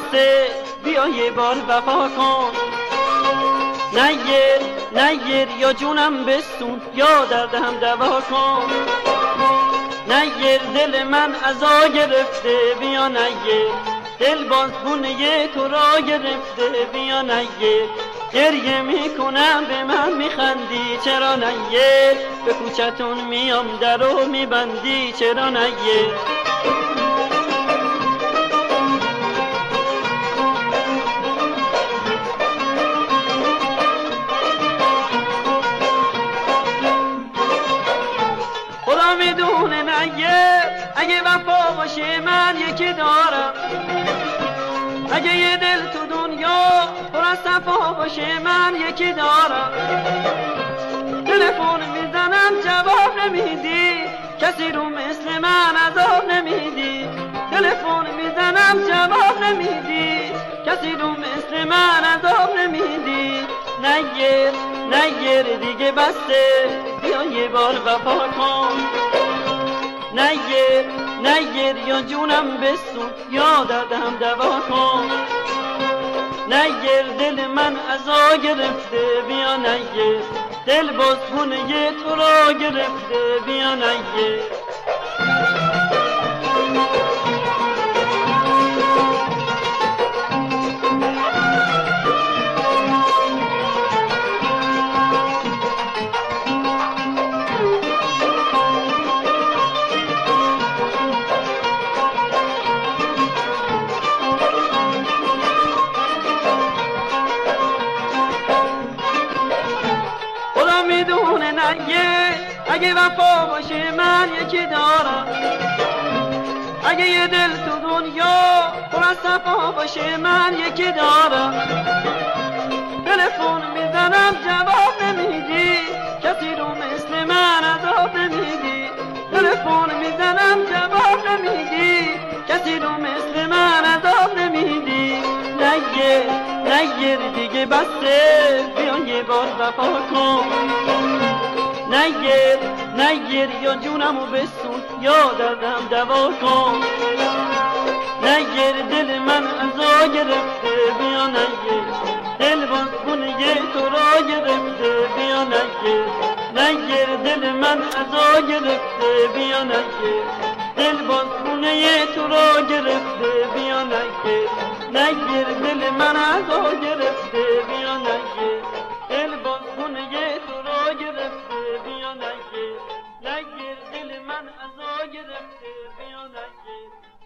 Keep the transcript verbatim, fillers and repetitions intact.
بسته بیا یه بار وفا کن. نیر نیر یا جونم بستون یا دردم دوا کن. نیر دل من عزا گرفته بیا نیر، دل بازگونه تو را گرفته بیا نیر. گریه میکنم به من میخندی چرا نیر، به کوچتون میام درو میبندی چرا نیر. خدا میدونه نیر اگه وفا باشه من یکی دارم، اگه یه دل تو دنیا پر از صفا باشه من یکی دارم. تلفن میزنم جواب نمیدی، کسی رو مثل من عذاب نمیدی. تلفن میزنم جواب نمیدی، کسی رو مثل من عذاب نمیدی. نیر نیر دیگه بسته بیا یه بار وفا کن. نیر نیر یا جونم بسون یا دردم دوا کن. نیر دل من عزا گرفته بیا نیر، دل بازگونه تو را گرفته بیا نیر. میدونه نگه اگه وفا باشه من یکی دارم، اگه یه دل تو دنیا پر از صفا باشه من یکی دارم. تلفن میزنم جواب نمیدی، کسی رو مثل من عذاب نمیدی. تلفن میزنم جواب نمیدی، کسی رو مثل من عذاب نمیدی. نگه نگه دیگه بسته بیا یه بار وفا کن. نگیر نگیر یا جونمو بسون یا دردم دوا کن. نگیر دل من عزا گرفته بیا نگیر، دل بازگونه تو را گرفته بیا نگیر. نگیر دل من عزا گرفته بیا نگیر، دل بازگونه تو را گرفته بیا نگیر. نگیر دل من عزا گرفته بیا نگیر، دل بازگونه تو را گرفته بیا نگیر. نگیر دل من عزا گرفته بیا نگیر.